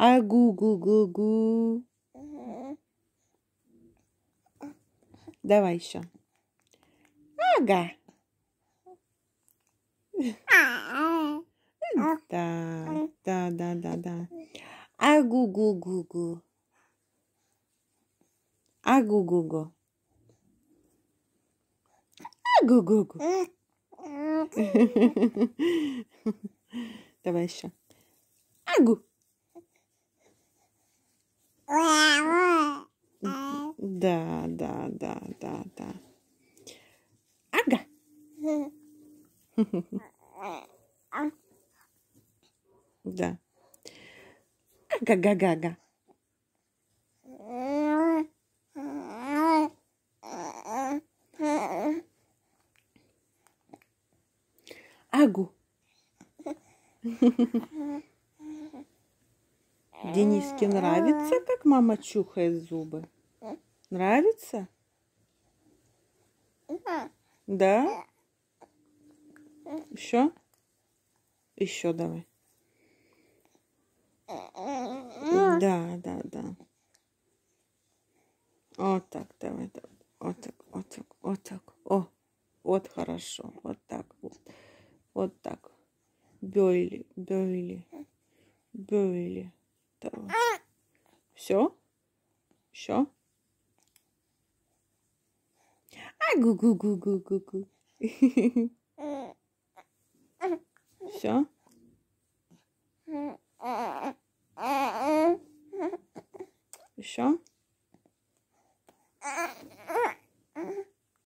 Агу-гу-гу-гу. Давай еще. Ага. Да. Агу-гу-гу-гу. Агу-гу-гу. Агу-гу-гу. Давай еще. Агу. Да. Ага. Да. Ага-га-га-га. Агу. Дениске нравится, как мама чухает зубы? Нравится? Да? Еще? Еще давай. Да. Вот так, давай. Вот так. О, вот хорошо. Вот так вот. Вот так. Бёйли. Давай. Все? Еще? Агу-гу-гу-гу-гу-гу. Все? Еще?